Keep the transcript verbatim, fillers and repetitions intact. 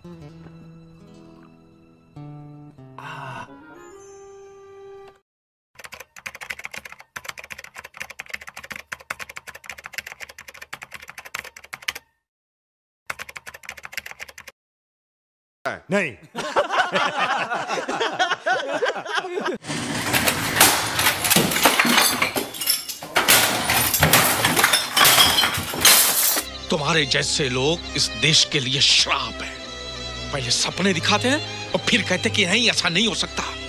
नहीं। तुम्हारे जैसे लोग इस देश के लिए श्राप है। पहले सपने दिखाते हैं और फिर कहते कि नहीं, ऐसा नहीं हो सकता।